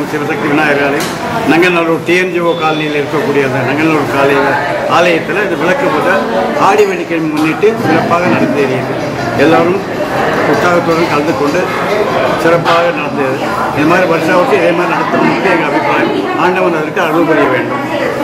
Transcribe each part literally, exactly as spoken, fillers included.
சிவசக்தி விநாயகர் ஆலயம் நங்கநல்லூர் டிஎன்ஜிஓ காலனியில் இருக்கக்கூடிய அந்த நங்கநல்லூர் காலையில் ஆலயத்தில் இந்த விளக்கு பூஜை ஆடி வெள்ளிக்கிழமை முன்னிட்டு சிறப்பாக நடந்தேறியது. எல்லோரும் உற்சாகத்துடன் கலந்து கொண்டு சிறப்பாக நடந்தது. இது மாதிரி வருஷா வருஷம் இதே மாதிரி நடத்தணும்னு எங்கள் அபிப்பிராயம். ஆண்டவன் அதற்கு அருள் புரிய வேண்டும்.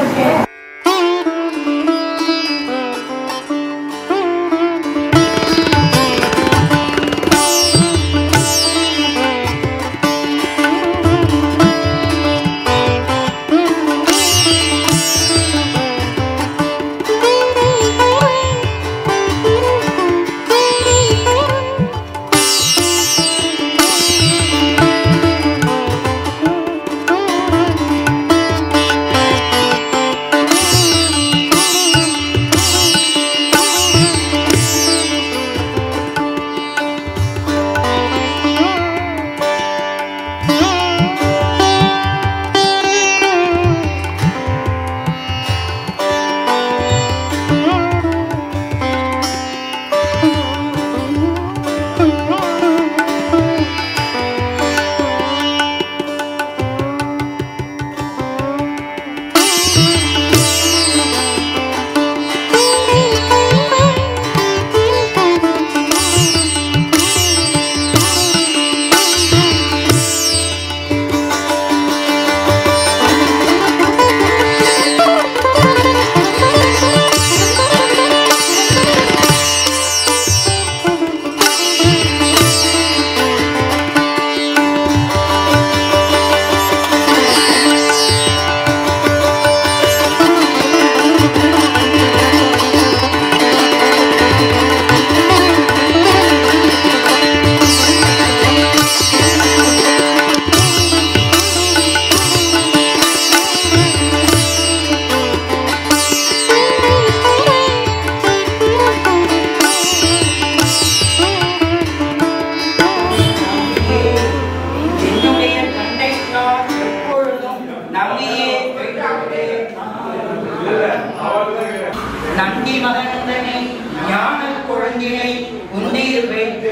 நந்தி மகனந்தனை ஞான குழந்தினை உன்னையில் வைத்து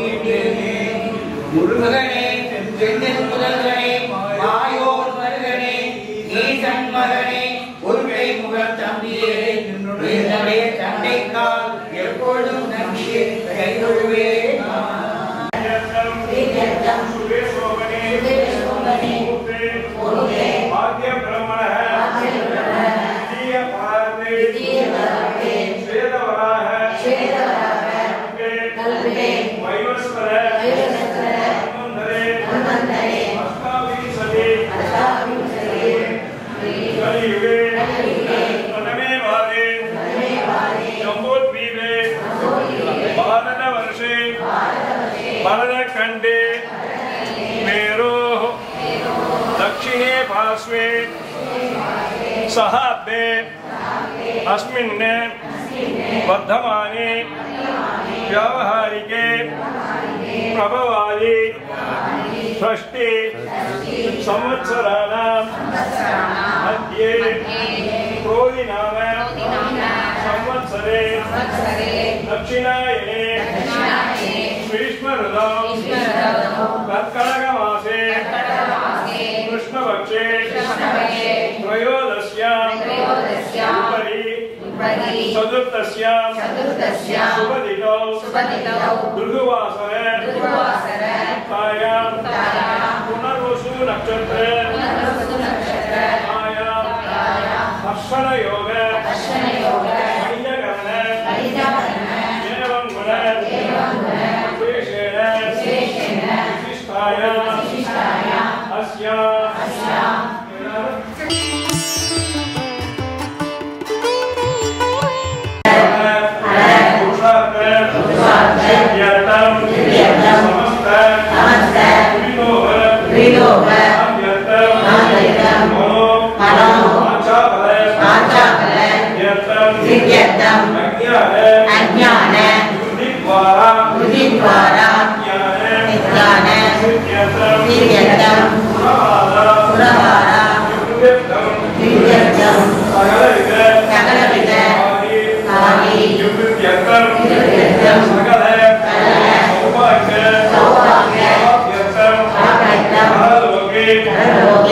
முருகனே செந்தில் முதல்வனே மாயோர் மருகனே ஈசன் மகனே ஒருகை முகத் தம்பியே என்னுடைய தந்தைக்கால் எப்பொழுதும் நம்பியே கைகொள்வே. भरतखंडे मेरो दक्षिणे पार्श्वे सहाब्दे अस्मिन् वर्धमाने व्यावहारिके प्रभवादि षष्टि संवत्सराणां मध्ये क्रोधिनाम संवत्सरे दक्षिणायने ग्रीष्मऋतौ कर्कटकमासे कृष्णपक्षे त्रयोदश्यां उपरि चतुर्थस्यां शुभदिनौ भृगुवासरे तायां पुनर्वसु नक्षत्रे तायां हर्षणयोग Hello.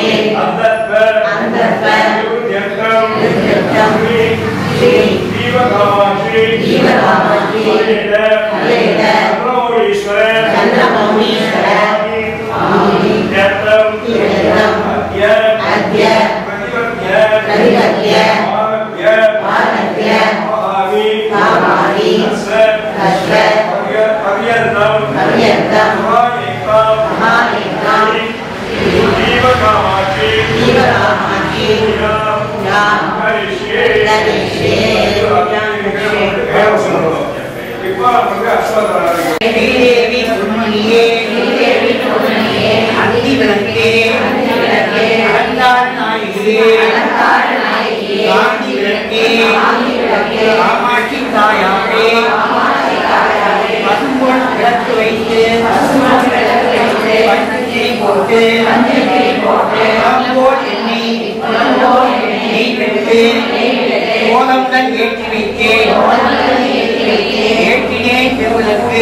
தேவி பொன்மணியே அந்தி விளக்கே அலங்கார நாயகியே காந்தி விளக்கே காமாட்சி தாயாரே பசும்பொன் விளக்கு வைத்து பச்சை போட்டு போல் எண்ணெய் நெய் பெற்று கோலமுடன் ஏற்றி வைத்தேன் ஏற்றினேன் திருவிளக்கு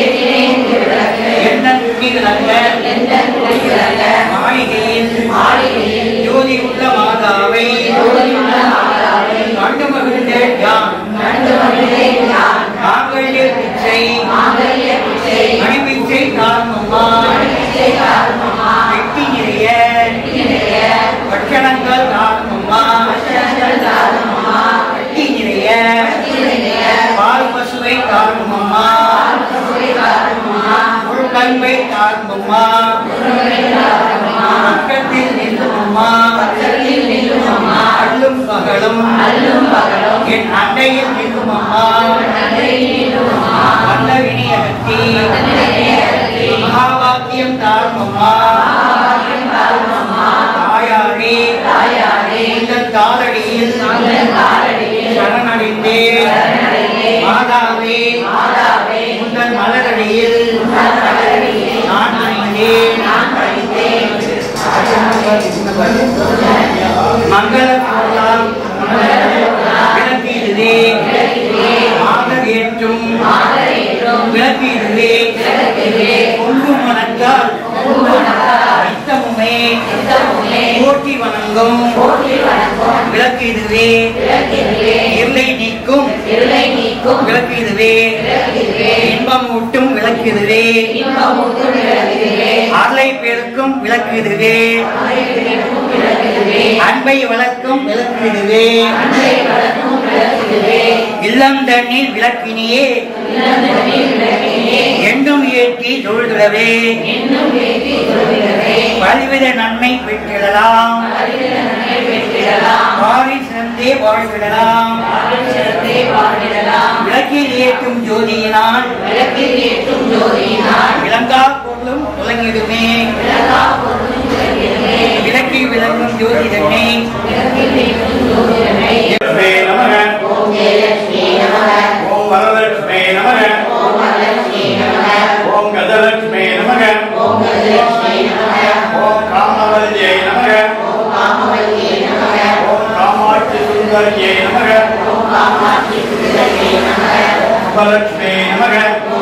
எண்ண துணி விளக்க மாளிகையில் ஜோதி உள்ள மாதாவை கண்டு மகிழ்ந்தேன் மாங்கல்ய பிச்சை மணிபிச்சை காரணமா வெட்டி நிறைய பட்சணங்கள் காரணமா வெட்டி நிறைய பால் பசுவை காரணமா ஒரு கல்வை காரணமா பக்கத்தில் நின்றுமா அள்ளும் பகலும் என் அண்டையில் நின்றுமா வந்த வினியகத்தி மகாபாக்கியம் காரணமா தாயாரே உங்கள் காலடியில் சரணடைந்தேன் மாதாவே உங்கள் மலரடியில் நான் அணிந்தேன் மங்கள பொருளால் விளக்கிடுதே மாதர் ஏற்றும் விளக்கிடுதே பொங்கு மணக்கால் நித்தமுமே போற்றி வணங்கும் விளக்கிடுதே இருளை நீக்கும் விளக்கிடுதே இன்பம் ஊட்டும் விளக்கிடுதே அருளை பெருக்கும் விளக்கிடுதே அன்பை வளர்க்கும் விளக்கிடுதே இல்லம் தண்ணீர் விளக்கினியே என்றும் ஏற்றி தொழுதுடவே பல்வித நன்மை பெற்றிடலாம் வாரி சிறந்தே வாழ்விடலாம் விளக்கில் ஏற்றும் ஜோதியினால் விளங்கா பொருளும் விளங்கிடுமே விளக்கில் விளங்கும் ஜோதிடமே ஓம் வரலட்சுமே நமக ஓம் கஜலட்சுமே நமக ஓம் காமவல்யே நமக ஓம் காமாட்சி சுந்தரியே நமக சுபலட்சுமே நமக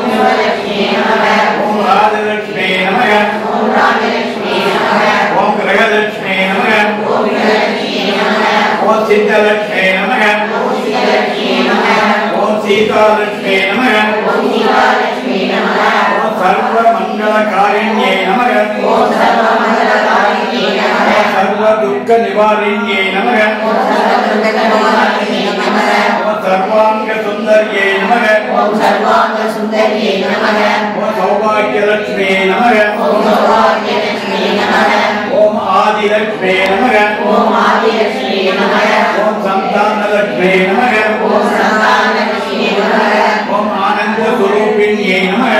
ஓம் ராஜலட்சுமே நமக ஓம் கிரகலட்சுமே நமக ஓம் சித்தலட்சுமே நமக ஓம் சீதாலட்சுமே நமக ஓம் சர்வ மங்கள காரிண்யே நமக சர்வ துக்க நிவாரிண்யே நமக ஓம் சர்வாங்க சுந்தரியே நமக ஓம் சௌபாகியலட்சுமே நமக ஓம் ஆதிலட்சுமே நமக ஓம் சந்தானலட்சுமே நமக ஓம் ஆனந்த ஸ்வரூபிண்யே நமக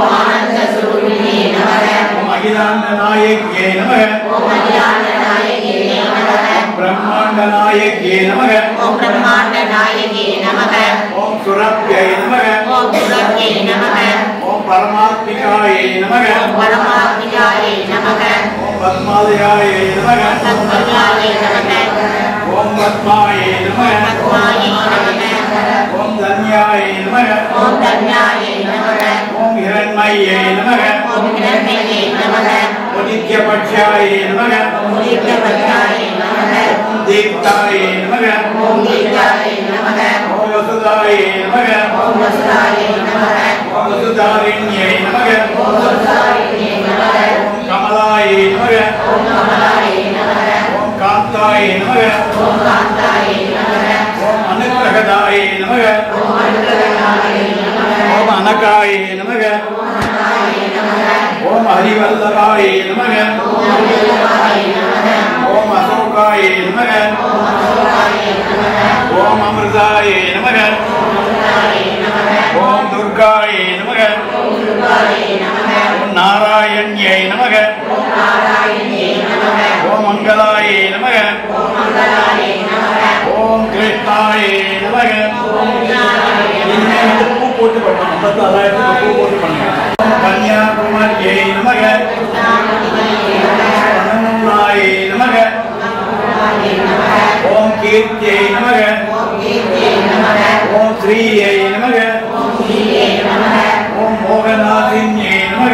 ஓம் அகிலாண்ட நாயகியே நமக பிரம்மாண்ட நாயகியே நமக ஓம் சுரப்யை நமக ஓம் பரமாத்மிகாயை நமக ஓம் பத்மாலயாயை நமக ஓம் பத்மாயை நமக ஓம் தன்யாயை நமக ஓம் ஹிரண்மயை நமக ஓம் நித்யபக்ஷாயை நமக ஓம் தீப்தாயை நமக ஓம் வசுதாயை वसुदाये नमः ओम वसुधारिण्यै नमः ओम कमलायै नमः ओम कान्तायै नमः ओम अनुग्रहदायै नमः ओम अनकायै नमः ओम हरिवल्लभायै नमः ओम अशोकायै नमः ओम अमृतायै नमः ओम दुर्गायै नमः ओम नारायण्यै नमः ओम मंगलायै नमः ओम कृष्णायै नमः इनमें पूजू போட்டு பண்ணணும் பத்து அலாயிரத்து பூ போட்டு பண்ணுங்க கன்யாகுமாரியை நமக அனந்தாயை நமக ஓம் கீர்த்தியை நமக ஓம் ஸ்ரீயை நமக ஓம் மோகநாதின்யை நமக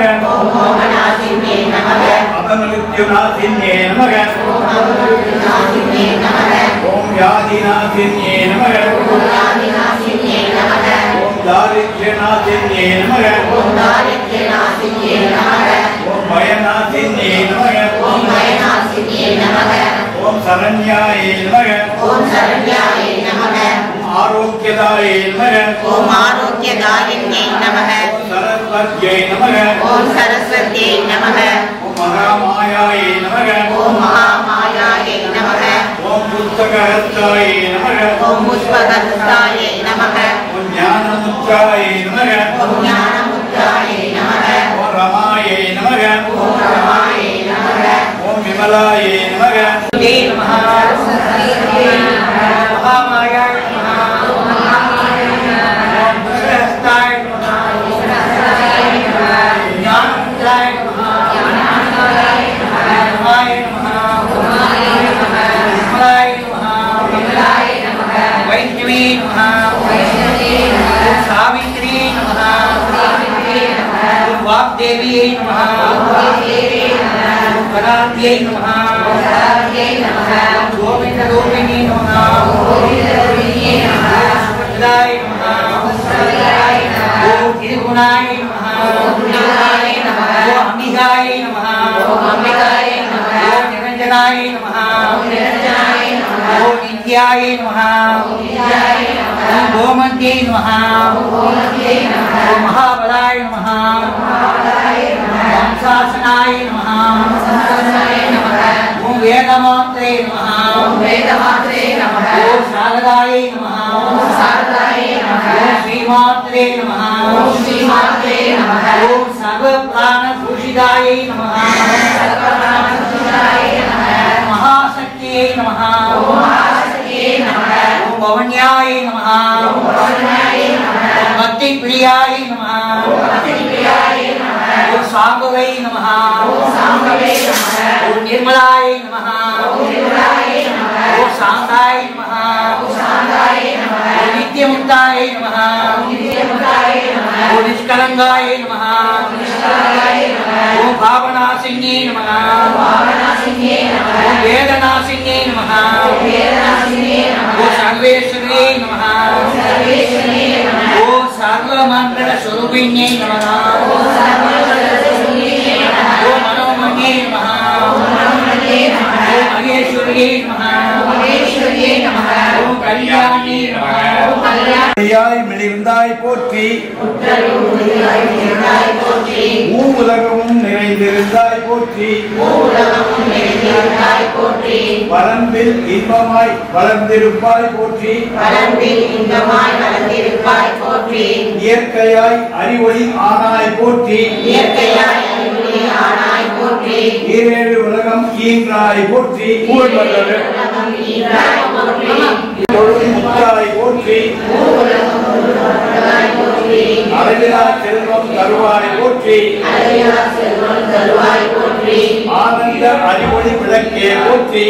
அபநித்யுநாதின்யை நமக ஓம் யாதிநாதின்யை நமக दारिद्र्यनाथिन्ये नमः ओम दारिद्र्यनाथिन्ये नमः ओम भयनाथिन्ये नमः ओम भयनाथिन्ये नमः ओम शरण्याये नमः ओम शरण्याये नमः ओम आरोग्यदाये नमः ओम आरोग्यदायिन्ये नमः ओम सरस्वत्यै नमः ओम सरस्वत्यै नमः ओम महामायाये नमः ओम महामायाये नमः ओम पुस्तकहस्ताये नमः ओम पुष्पहस्ताये नमः ज्ञानमुद्राये नमः ओम ज्ञानमुद्राये नमः ओम रमाये नमः ओम रमाये नमः ओम विमलाये नमः दे नमः महामायाय नमः ओम पुष्पहस्ताय नमः ज्ञानमुद्राय नमः रमाये नमः विमलाय नमः वैष्णवे नमः सावित्री नमः वाग्देवी नमः कलाद्यै नमः गोविन्दरूपिणी नमः सुभद्राय नमः ओम त्रिगुणाय नमः ओम अम्बिकाय नमः ओम निरञ्जनाय नमः ओम नित्याय नमः ओम गोमन्त्यै नमः ओम महाबलाय नमः ओम शासनाय नमः ओम वेदमात्रे नमः ओम शारदाय नमः ओम श्रीमात्रे नमः ओम सर्वप्राणभूषिताय नमः महाशक्त्यै नमः ओम भवन्याय नमः ओम भक्तिप्रियाय नमः ओम सांबवै नमः ओम निर्मलाय नमः ओम शान्ताय नमः ओम नित्यमुक्ताय नमः ओम निष्कलङ्काय नमः ओम भावनाशिन्यै नमः ओम वेदनाशिन्यै नमः ओम सर्वेश्वर्यै नमः ओम सर्वमङ्गलस्वरूपिण्यै नमः ओम मनोमये नमः ओम महेश्वर्यै नमः ओम कल्याणी नमः யாய் மிளிர்ந்தாய் போற்றி மூவுலகமும் நிறைந்திருந்தாய் போற்றி வரம்பில் இன்பமாய் வளர்ந்திருப்பாய் போற்றி இயற்கையாய் அறிவொளி ஆனாய் போற்றி ஈரேழு உலகம் ஈன்றாய் போற்றி முத்தாய் போற்றி அளவிலா செல்வம் தருவாய் போற்றி ஆனந்த அறிவொளி விளக்கே போற்றி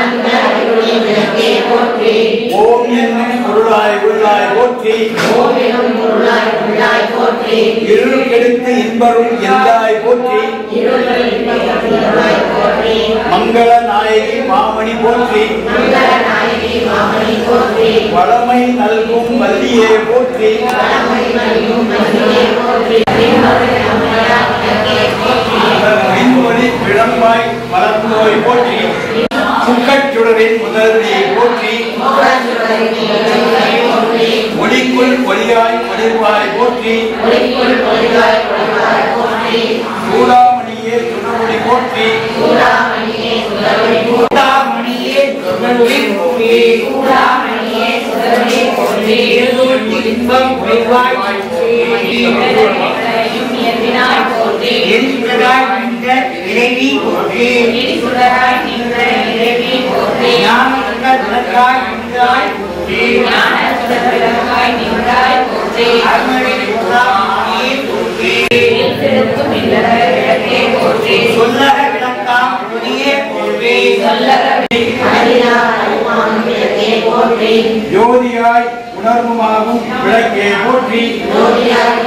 ஓம் என்னும் பொருளாய் உள்ளாய் போற்றி இருள் கெடுத்து இன்பரும் எந்தாய் போற்றி மங்கள நாயகி மாமணி போற்றி வளமை நல்கும் வல்லிய மணியே போற்றி மின்மொழி விளம்பாய் மலர்ந்தோய் போற்றி முக்கச்சுடரின் முதல்வியை போற்றி ஒளிக்குள் ஒளியாய் ஒளிர்வாய் போற்றி சூடாமணியே சுடமொழி போற்றி சூடாமணியே சுடமொழி போற்றி இன்பம் ஒளிவாய் எரிசுடராய் நின்ற இறைவி போற்றி எரிசுடராய் நின்ற இறைவி போற்றி ஞானசுடராய் நின்றாய் போற்றி ஞானசுடராய் நின்றாய் போற்றி அருமறை சுடாமணியே போற்றி திருக்கும் இல்லற விளக்கே போற்றி சொல்லற விளக்காம் ஒளியே போற்றி சொல்லற விளக்கே போற்றி ஜோதியாய் உணர்வுமாகும் விளக்கே போற்றி ஜோதியாய்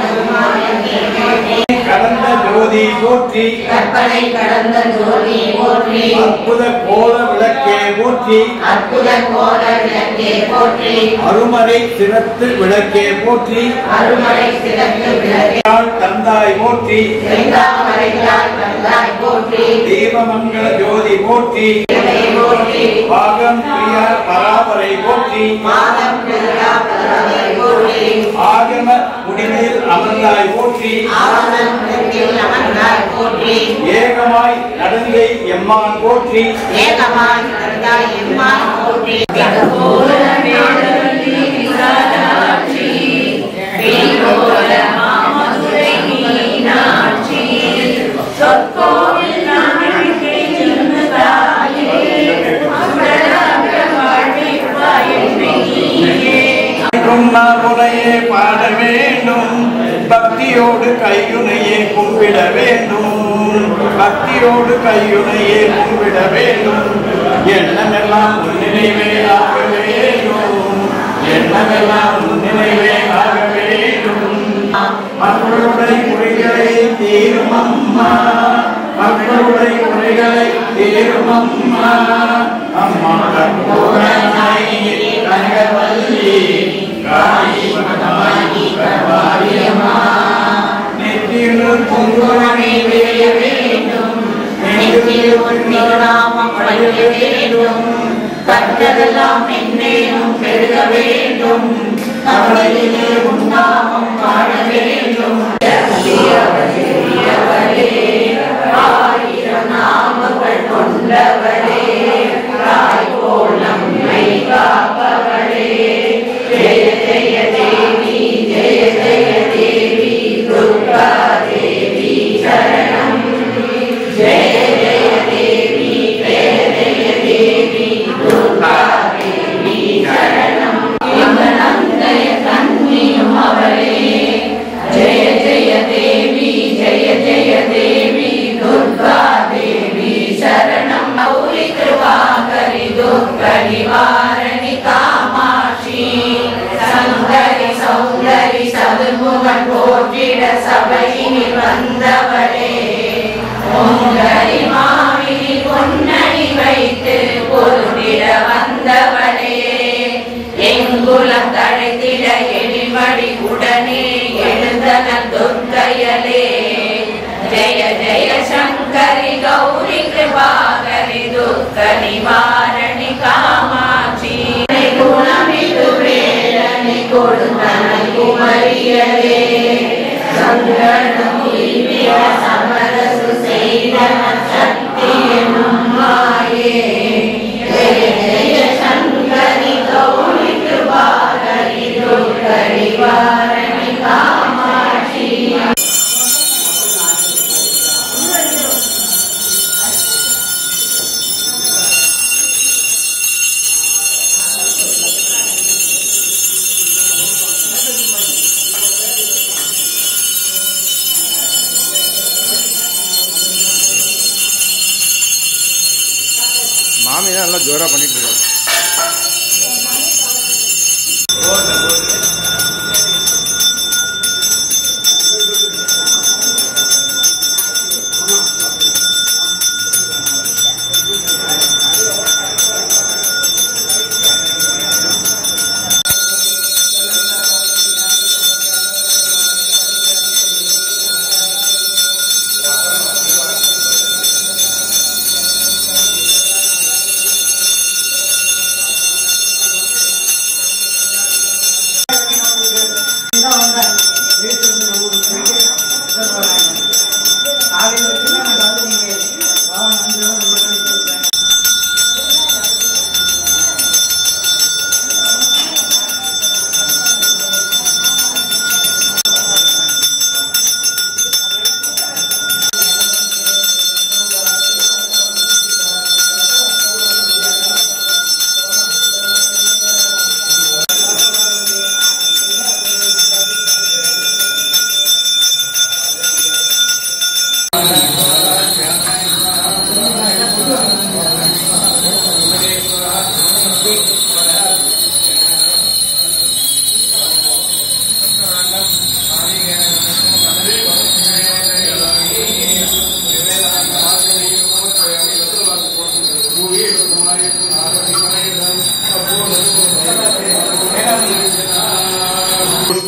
கடந்த ஜோதி போற்றி கற்பனை கடந்த ஜோதி போற்றி அற்புத கோல விளக்கே போற்றி அற்புத கோல விளக்கே போற்றி அருமறை சிறத்து விளக்கே போற்றி அருமறை சிறத்து விளக்கே தந்தாய் போற்றி செந்தாமரையாய் தந்தாய் போற்றி தீபமங்கள ஜோதி போற்றி போற்றி பாகம் பிரியா பராபரை போற்றி பாகம் பிரியா பராபரை போற்றி ஆகம முடிவில் அமர்ந்தாய் போற்றி ஆகம முடிவில் அமர்ந்தாய் போற்றி ஏகமாய் நடந்தை எம்மான் போற்றி ஏகமாய் நடந்தாய் எம்மான் போற்றி முறையே பாட வேண்டும் பக்தியோடு கையுனையே கும்பிட வேண்டும் பக்தியோடு கையுனையே கும்பிட வேண்டும் எண்ணமெல்லாம் முன்னினைவே ஆக வேண்டும் எண்ணமெல்லாம் முன்னினைவே ஆக வேண்டும் மக்களுடைய முறைகளை தீரும் அம்மா மக்களுடைய முறைகளை தீரும் அம்மா அம்மா கனகவல்லி நெற்றியுள் பொங்குவனை விளைய வேண்டும் வேண்டும் கற்றதெல்லாம் என்னேனும் பெருக வேண்டும் கவலையிலே உண்டாமம் காண வேண்டும் ஆயிரம் நாமங்கள் கொண்டவளே தாய் போல் நம்மை காப்பவளே ஜெய ஜெய தேவி ஜெய ஜெய தேவி துர்கா தேவி சரணம் ஜெய ஜெய தேவி ஜெய ஜெய தேவி துர்கா தேவி சரணம் நந்தய கண்ணியும் அவளே ஜெய ஜெய தேவி ஜெய ஜெய தேவி துர்கா தேவி சரணம் கௌரி கிருபாகரி துர்க நிவாரணி காமாட்சி சந்தரி சௌந்தரி சதுர்முகன் போற்றிட சபையினில் வந்தவளே பொங்கரி மாவினி பொன்னணி வைத்து பொருந்திட வந்தவளே எங்குலம் தழைத்திட எழில்மடி உடனே எழுந்தனன் துர்க்கையலே ஜெய ஜெய சங்கரி கௌரி கிருபாகரி துர்க நிவாரணி காமாட்சி குணமிது வேலனை கொடுத்தனை குமரியலே சங்கடம் சமரசு செய்த சக்தி எனும் மாயே ஜெய ஜெய சங்கரி கௌரி கிருபாகரி துர்க நிவாரணி காமாட்சி மாமி தான் நல்லா ஜோரா பண்ணிட்டு இருக்காரு.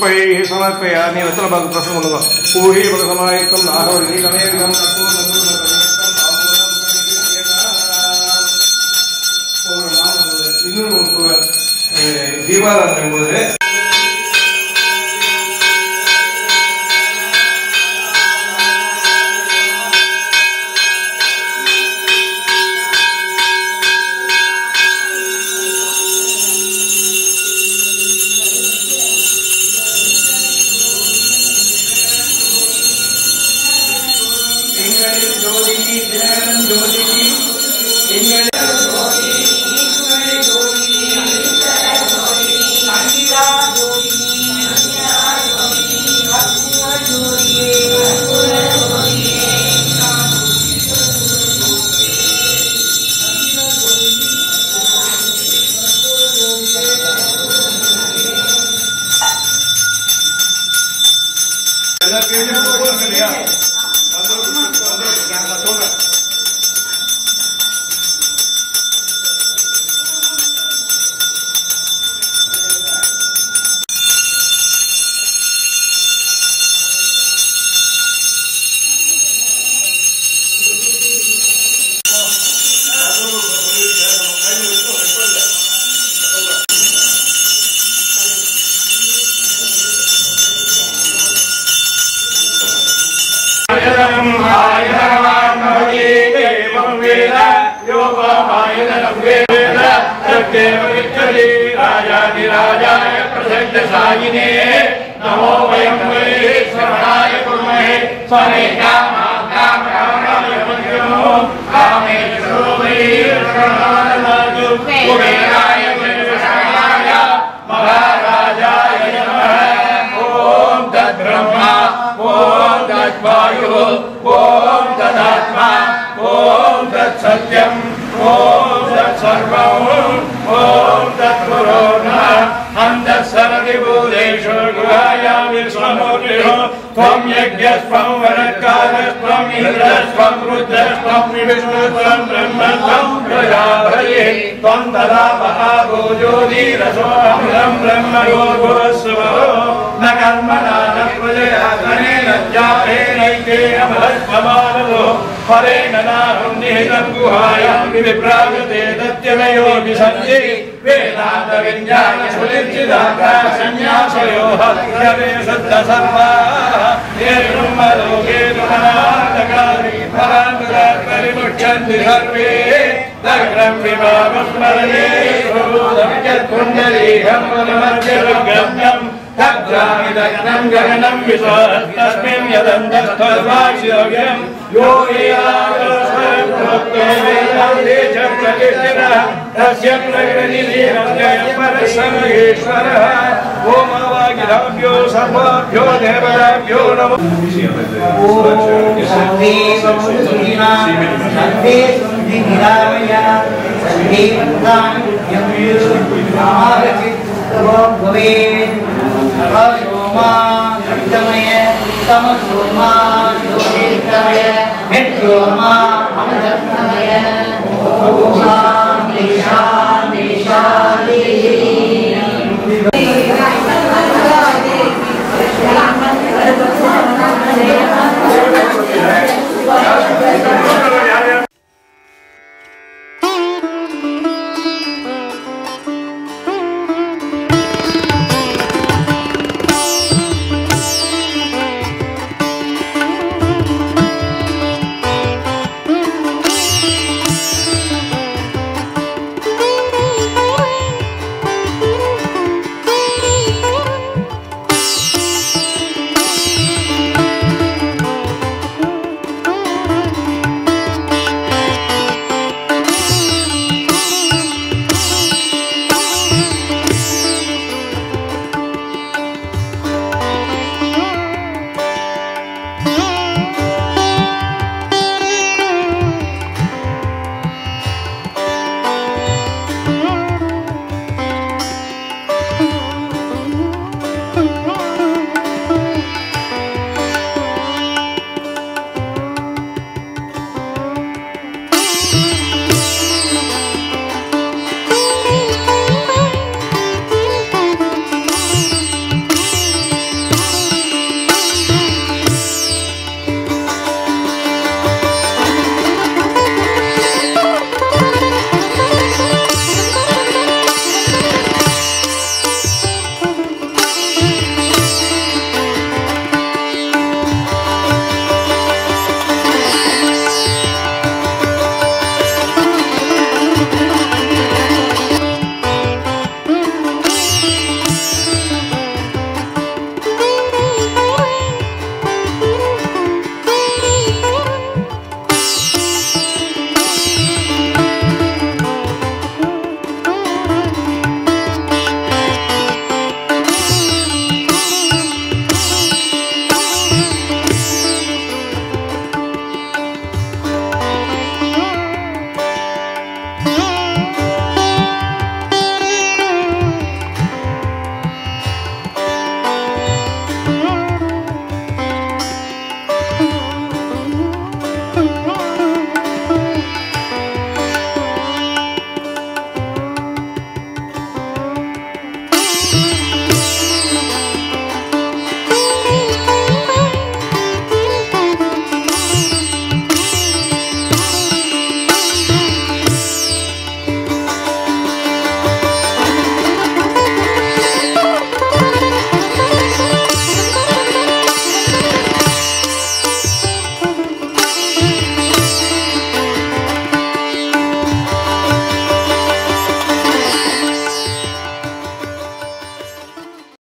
पुष्पैः समर्पयामि रत्न भाग प्रश्न बोलूंगा पूरी बल समायुक्तम नागवल्ली गणेशम कपूर नंदूर नंदन तांबूलम இன்னும் தீபாராதனை போது राजाधिराजाय प्रसिद्ध सायिने नमो वयं वै श्रवणाय कुर्महे स्वरे कामाकामराणाय मध्यमो कामेश्वरो वै श्रवणानलाजु कुबेराय विश्वशरणाय महाराजाय नमः ॐ तद्ब्रह्मा ॐ तद्वायुः ॐ तदात्मा ॐ तत्सत्यम् ॐ तत्सर्वम् ॐ तत्पुरोणः अन्तःसरदिभूतेषु गृहायामि स्वमूर्तिषु त्वं यज्ञस्त्वं वरत्कालस्त्वं इन्द्रस्त्वं रुद्रस्त्वं विष्णुस्त्वं ब्रह्मस्त्वं प्रजापतिः त्वं तदा महाभोजोदीरसोऽहं ब्रह्मयोगुरस्वः न कर्मणा न प्रजया धनेन ज्ञानेनैकेन महत्त्वमानदो फलेन नाहं निहितं गुहायां विप्राजते तत्यनयोगि सन्ति वेदान्त विज्ञान सुनिश्चितान्ता संन्यासयो हत्यावे शुद्धसर्वाः ये ब्रह्मलोके तुमनान्तकारि परान्तकात्मविमुच्यन्ति सर्वे दग्रं विभागं स्मरणे स्वभूतं यत्कुण्डलीहं मनमध्यगम्यं तज्जामि दग्नं गगनं विश्वस्तस्मिन् यदन्तस्थर्वाशिरव्यं यो एयागस्वरं भक्तो वेदान्ते च प्रतिष्ठितः तस्य प्रकृतिलीनं परसमहेश्वरः ॐ अवागिराभ्यो सर्वाभ्यो देवताभ्यो नमो सर्वे समुद्रिणा सर्वे सुन्दिनिरामया सर्वे वन्दानि भवेत् सोमा सप्तमय तमसोमा ज्योतिर्गमय मृत्योर्मा अमृतमय शान्ति शान्ति शान्ति